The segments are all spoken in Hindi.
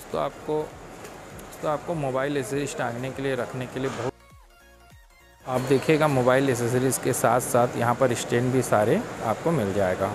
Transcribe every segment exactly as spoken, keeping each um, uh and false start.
तो आपको तो आपको मोबाइल एसेसरीज टांगने के लिए रखने के लिए बहुत, आप देखिएगा मोबाइल एसेसरीज़ के साथ साथ यहाँ पर स्टैंड भी सारे आपको मिल जाएगा।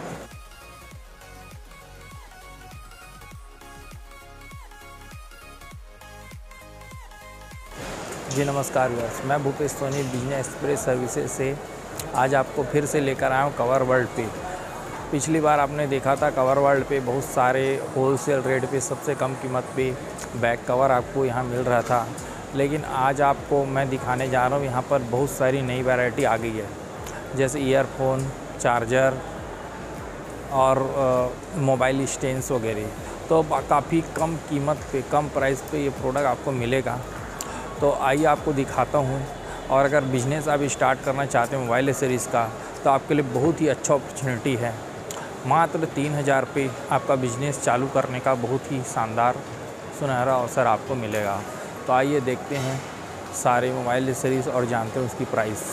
जी नमस्कार व्यूअर्स, मैं Bhupesh Soni business express services से आज आपको फिर से लेकर आया हूँ कवर वर्ल्ड पे। पिछली बार आपने देखा था कवर वर्ल्ड पे बहुत सारे होलसेल रेट पे सबसे कम कीमत पे बैक कवर आपको यहाँ मिल रहा था, लेकिन आज आपको मैं दिखाने जा रहा हूँ यहाँ पर बहुत सारी नई वैरायटी आ गई है, जैसे ईयरफोन, चार्जर और मोबाइल स्टैंड्स वगैरह। तो काफ़ी कम कीमत पे, कम प्राइस पे ये प्रोडक्ट आपको मिलेगा। तो आइए आपको दिखाता हूँ। और अगर बिज़नेस आप स्टार्ट करना चाहते हैं मोबाइल एसेसरीज़ का, तो आपके लिए बहुत ही अच्छा अपॉर्चुनिटी है। मात्र तीन हज़ार पे आपका बिज़नेस चालू करने का बहुत ही शानदार सुनहरा अवसर आपको मिलेगा। तो आइए देखते हैं सारे मोबाइल एसेसरीज़ और जानते हैं उसकी प्राइस।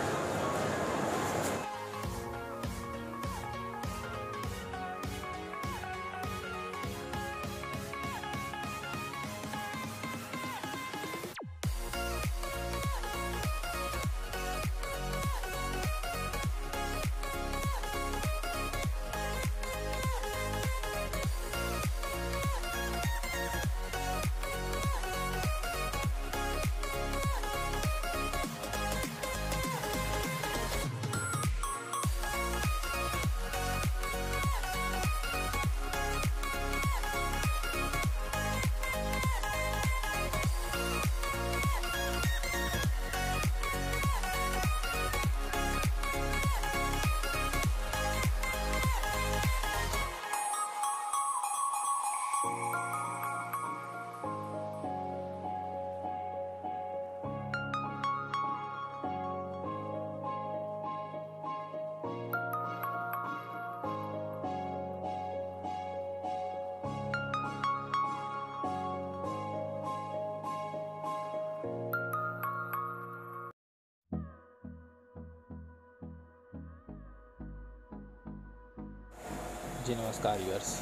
जी नमस्कार व्यूअर्स,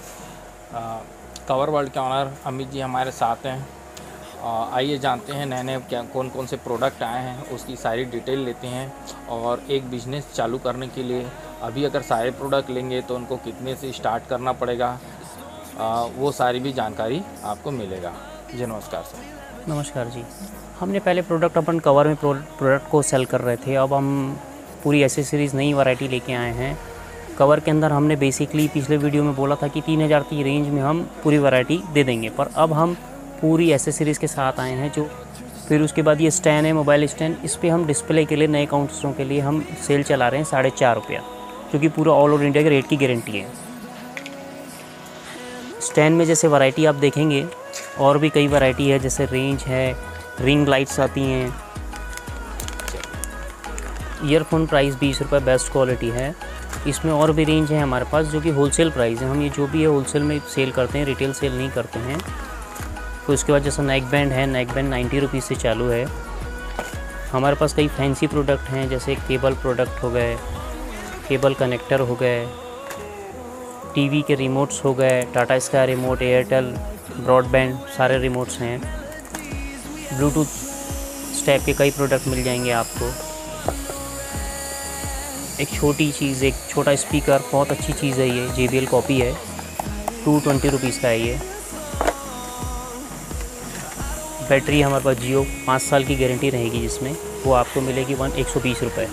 कवर वर्ल्ड के ऑनर अमित जी हमारे साथ हैं। आइए जानते हैं नए नए क्या कौन कौन से प्रोडक्ट आए हैं, उसकी सारी डिटेल लेते हैं। और एक बिज़नेस चालू करने के लिए अभी अगर सारे प्रोडक्ट लेंगे तो उनको कितने से स्टार्ट करना पड़ेगा, आ, वो सारी भी जानकारी आपको मिलेगा। जी नमस्कार सर। नमस्कार जी। हमने पहले प्रोडक्ट अपन कवर में प्रोडक्ट को सेल कर रहे थे, अब हम पूरी एसेसरीज़ नई वैरायटी लेके आए हैं। कवर के अंदर हमने बेसिकली पिछले वीडियो में बोला था कि तीन हज़ार की रेंज में हम पूरी वैरायटी दे देंगे, पर अब हम पूरी एसेसरीज़ के साथ आए हैं। जो फिर उसके बाद ये स्टैंड है, मोबाइल स्टैंड, इस पे हम डिस्प्ले के लिए नए काउंटरों के लिए हम सेल चला रहे हैं साढ़े चार रुपया, जो कि पूरा ऑल ओवर इंडिया के रेट की गारंटी है। स्टैंड में जैसे वैरायटी आप देखेंगे और भी कई वैरायटी है, जैसे रेंज है, रिंग लाइट्स आती हैं। ईयरफोन प्राइस बीस रुपये बेस्ट क्वालिटी है। इसमें और भी रेंज है हमारे पास जो कि होलसेल प्राइस है। हम ये जो भी है होलसेल में सेल करते हैं, रिटेल सेल नहीं करते हैं। तो इसके बाद जैसा नेक बैंड है, नेक बैंड नाइन्टी रुपीज़ से चालू है। हमारे पास कई फैंसी प्रोडक्ट हैं, जैसे केबल प्रोडक्ट हो गए, केबल कनेक्टर हो गए, टीवी के रिमोट्स हो गए, Tata sky remote, Airtel broadband सारे रिमोट्स हैं। ब्लूटूथ स्टेप के कई प्रोडक्ट मिल जाएंगे आपको। एक छोटी चीज़, एक छोटा स्पीकर, बहुत अच्छी चीज़ है ये, जे बी एल कॉपी है, टू ट्वेंटी रुपीज़ का है ये। बैटरी हमारे पास जियो पाँच साल की गारंटी रहेगी, जिसमें वो आपको मिलेगी वन एक सौ बीस रुपये।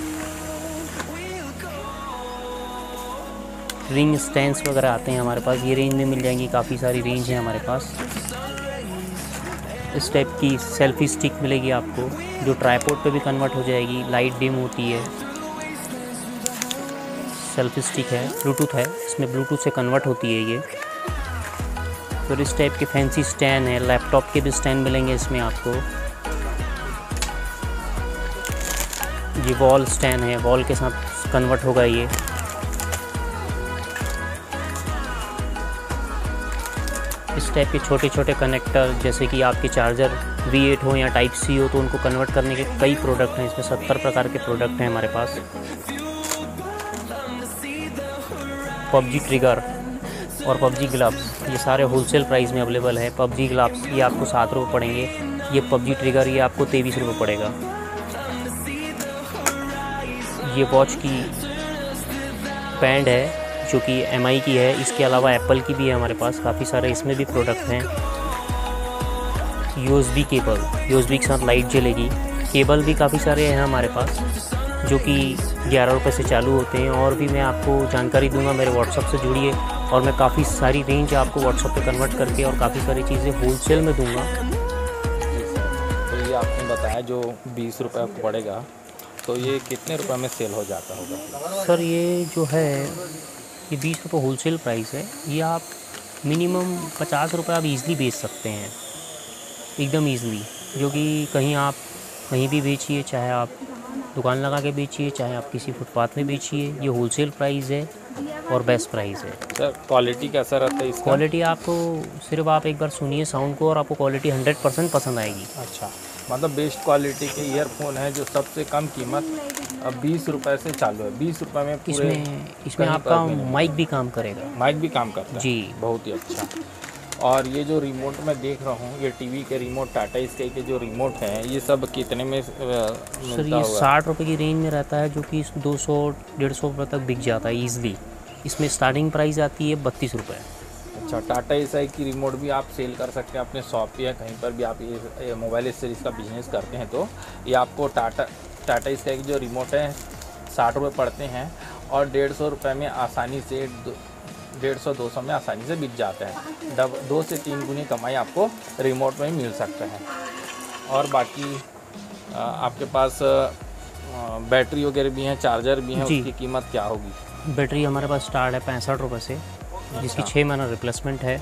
रिंग स्टैंड्स वगैरह आते हैं हमारे पास, ये रेंज में मिल जाएंगी, काफ़ी सारी रेंज है हमारे पास। इस टाइप की सेल्फी स्टिक मिलेगी आपको, जो ट्राइपॉड पे भी कन्वर्ट हो जाएगी, लाइट डिम होती है। सेल्फी स्टिक है, ब्लूटूथ है, इसमें ब्लूटूथ से कन्वर्ट होती है ये। फिर इस टाइप के फैंसी स्टैंड है, लैपटॉप के भी स्टैंड मिलेंगे इसमें आपको। ये वॉल स्टैंड है, वॉल के साथ कन्वर्ट होगा ये। इस टाइप के छोटे छोटे कनेक्टर, जैसे कि आपके चार्जर वी एट हो या टाइप सी हो, तो उनको कन्वर्ट करने के कई प्रोडक्ट हैं। इसमें सत्तर प्रकार के प्रोडक्ट हैं हमारे पास। पबजी ट्रिगर और पबजी ग्लव्स ये सारे होलसेल प्राइस में अवेलेबल है। पबजी ग्लव्स ये आपको सात रुपये पड़ेंगे। ये पबजी ट्रिगर ये आपको तेईस रुपये पड़ेगा। ये वॉच की बैंड है जो कि एम आई की है। इसके अलावा एप्पल की भी है हमारे पास, काफ़ी सारे इसमें भी प्रोडक्ट हैं। U S B cable, U S B के साथ लाइट जलेगी। केबल भी काफ़ी सारे हैं हमारे पास जो कि ग्यारह रुपये से चालू होते हैं। और भी मैं आपको जानकारी दूंगा, मेरे व्हाट्सअप से जुड़िए और मैं काफ़ी सारी रेंज आपको व्हाट्सअप पे कन्वर्ट करके और काफ़ी सारी चीज़ें होलसेल में दूंगा। तो ये आपने बताया जो बीस रुपये आपको पड़ेगा, तो ये कितने रुपए में सेल हो जाता होगा? सर ये जो है ये बीस रुपये होलसेल प्राइस है। ये आप मिनिमम पचास रुपये आप इजीली बेच सकते हैं, एकदम इजीली। जो कि कहीं आप कहीं भी बेचिए, चाहे आप दुकान लगा के बेचिए, चाहे आप किसी फुटपाथ में बेचिए, ये होलसेल प्राइस है और बेस्ट प्राइस है। सर क्वालिटी कैसा रहता है इसका? क्वालिटी आपको सिर्फ आप एक बार सुनिए साउंड को और आपको क्वालिटी हंड्रेड परसेंट पसंद आएगी। अच्छा, मतलब बेस्ट क्वालिटी के ईयरफोन है जो सबसे कम कीमत अब बीस रुपए से चालू है। बीस रुपए में पूरे इसमें इसमें आपका माइक भी काम करेगा। माइक भी काम करता है जी, बहुत ही अच्छा। और ये जो रिमोट मैं देख रहा हूँ, ये टीवी के रिमोट, टाटा स्काई के जो रिमोट हैं, ये सब कितने में मिलता सर ये साठ रुपये की रेंज में रहता है, जो कि दो सौ डेढ़ सौ रुपये तक बिक जाता है ईजिली। इसमें स्टार्टिंग प्राइस आती है बत्तीस रुपये। अच्छा, टाटा स्काई की रिमोट भी आप सेल कर सकते हैं अपने शॉप या कहीं पर भी आप ये मोबाइल एक्सेसरीज का बिजनेस करते हैं तो ये आपको टाटा टाटा स्काई की जो रिमोट है साठ रुपये पड़ते हैं और डेढ़ सौ रुपये में आसानी से डेढ़ सौ दो सौ में आसानी से बिक जाता है। डब दो से तीन गुनी कमाई आपको रिमोट में ही मिल सकता है। और बाकी आपके पास बैटरी वगैरह भी हैं, चार्जर भी हैं, उसकी कीमत क्या होगी? बैटरी हमारे पास स्टार्ट है पैंसठ रुपये से, जिसकी छः महीना रिप्लेसमेंट है।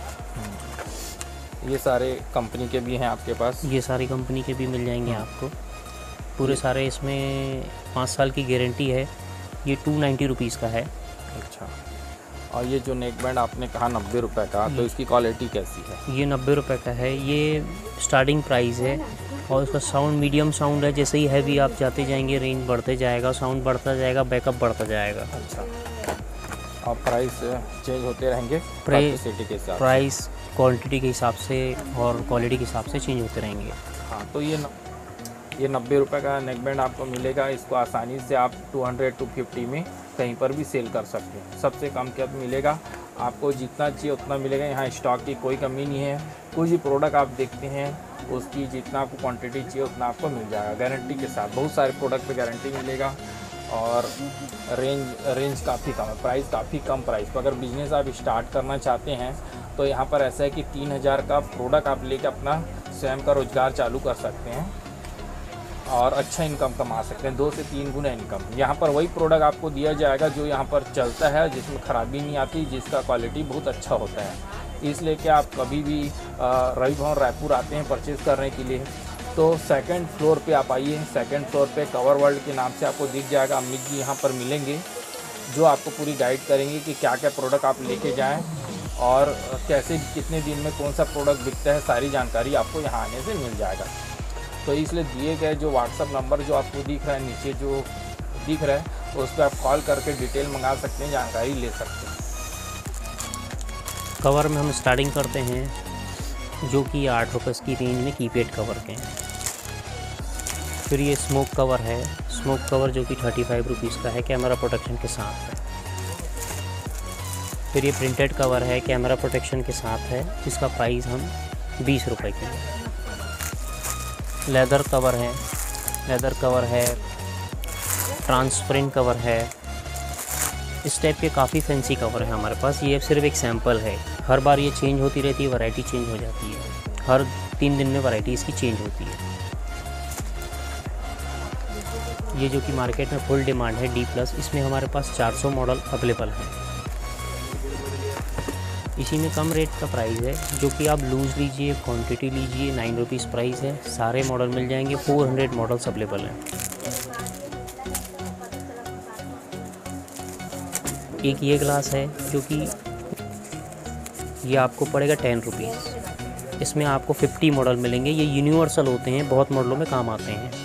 ये सारे कंपनी के भी हैं आपके पास? ये सारी कंपनी के भी मिल जाएंगे आपको। पूरे सारे इसमें पाँच साल की गारंटी है। ये टू नाइन्टी रुपीज़ का है। अच्छा, और ये जो नेक बैंड आपने कहा नब्बे रुपये का, तो इसकी क्वालिटी कैसी है? ये नब्बे रुपये का है। ये स्टार्टिंग प्राइस है और उसका साउंड मीडियम साउंड है। जैसे ही हैवी आप जाते जाएंगे रेंज बढ़ते जाएगा, साउंड बढ़ता जाएगा, बैकअप बढ़ता जाएगा। अच्छा, और प्राइस चेंज होते रहेंगे? प्राइस के हिसाब प्राइस क्वांटिटी के हिसाब से और क्वालिटी के हिसाब से चेंज होते रहेंगे। हाँ, तो ये न, ये नब्बे रुपये का नेक बैंड आपको मिलेगा। इसको आसानी से आप टू हंड्रेड टू फिफ्टी में कहीं पर भी सेल कर सकते हैं। सबसे कम कीमत मिलेगा आपको, जितना चाहिए उतना मिलेगा। यहाँ स्टॉक की कोई कमी नहीं है। कोई भी प्रोडक्ट आप देखते हैं उसकी जितना आपको क्वांटिटी चाहिए उतना आपको मिल जाएगा गारंटी के साथ। बहुत सारे प्रोडक्ट पे गारंटी मिलेगा और रेंज रेंज काफ़ी कम है, प्राइस काफ़ी कम प्राइस पर। अगर बिज़नेस आप स्टार्ट करना चाहते हैं तो यहाँ पर ऐसा है कि तीन हज़ार का प्रोडक्ट आप लेकर अपना स्वयं का रोज़गार चालू कर सकते हैं और अच्छा इनकम कमा सकते हैं, दो से तीन गुना इनकम। यहाँ पर वही प्रोडक्ट आपको दिया जाएगा जो यहाँ पर चलता है, जिसमें ख़राबी नहीं आती, जिसका क्वालिटी बहुत अच्छा होता है। इसलिए कि आप कभी भी रवि भवन रायपुर आते हैं परचेज़ करने के लिए तो सेकंड फ्लोर पे आप आइए। सेकंड फ्लोर पे कवर वर्ल्ड के नाम से आपको दिख जाएगा। अमित जी यहाँ पर मिलेंगे जो आपको पूरी गाइड करेंगे कि क्या क्या प्रोडक्ट आप लेके जाएं और कैसे कितने दिन में कौन सा प्रोडक्ट बिकता है, सारी जानकारी आपको यहाँ आने से मिल जाएगा। तो इसलिए दिए गए जो व्हाट्सअप नंबर जो आपको दिख रहा है नीचे जो दिख रहा है उस पर आप कॉल करके डिटेल मंगा सकते हैं, जानकारी ले सकते हैं। कवर में हम स्टार्टिंग करते हैं जो कि आठ रुपये की रेंज में कीपैड कवर के हैं। फिर ये स्मोक कवर है, स्मोक कवर जो कि थर्टी फाइव रुपीज़ का है, कैमरा प्रोटेक्शन के साथ है। फिर ये प्रिंटेड कवर है, कैमरा प्रोटेक्शन के साथ है, जिसका प्राइस हम बीस रुपये के हैं। लेदर कवर है, लेदर कवर है, ट्रांसपेरेंट कवर है। इस टाइप के काफ़ी फैंसी कवर है हमारे पास। ये सिर्फ एक सैम्पल है, हर बार ये चेंज होती रहती है, वैरायटी चेंज हो जाती है। हर तीन दिन में वैरायटी इसकी चेंज होती है। ये जो कि मार्केट में फुल डिमांड है डी प्लस, इसमें हमारे पास चार सौ मॉडल अवेलेबल हैं। इसी में कम रेट का प्राइस है, जो कि आप लूज़ लीजिए, क्वांटिटी लीजिए, नाइन रुपीज़ प्राइस है। सारे मॉडल मिल जाएंगे, फोर हंड्रेड मॉडल्स अवेलेबल हैं। एक ये ग्लास है जो कि ये आपको पड़ेगा टेन रुपीज़। इसमें आपको फिफ्टी मॉडल मिलेंगे। ये यूनिवर्सल होते हैं, बहुत मॉडलों में काम आते हैं।